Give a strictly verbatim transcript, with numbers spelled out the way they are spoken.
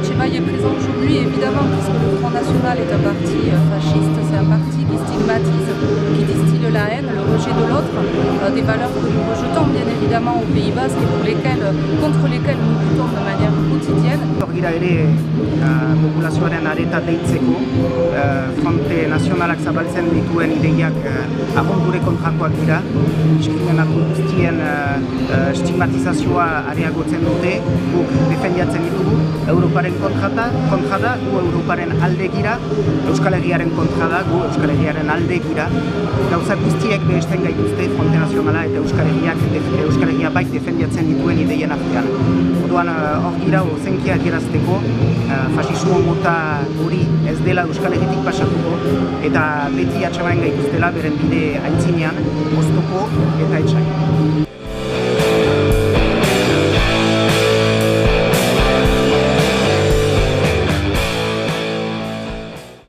Etxebai est présent aujourd'hui, évidemment, puisque le Front National est un parti fasciste, c'est un parti qui stigmatise, qui distille la haine, le rejet de l'autre, euh, des valeurs que nous rejetons bien évidemment au Pays Basque et pour lesquelles, contre lesquelles nous luttons de manière quotidienne. Gira ere populazioaren areta deitzeko, Fronte Nazionalak zabaltzen dituen ideiak abondure kontrakoak dira, diskriminatu guztien stigmatizazioa areagotzen dute, guk defendiatzen ditugu, Europaren kontrata, kontrada, gu Europaren alde gira, Euskal Herriaren kontrada, gu Euskal Herriaren alde gira, gauza guztiek behesten gaituzte Fronte Nazionala eta Euskal Herriak, Euskal Herria baik defendiatzen dituen ideien artean. Orduan hor gira ozenkia adierazteko, fasismo mota hori ez dela Euskal Herritik pasatuko eta beti atxamaen gaituztela beren bide aintzinean, oztopo eta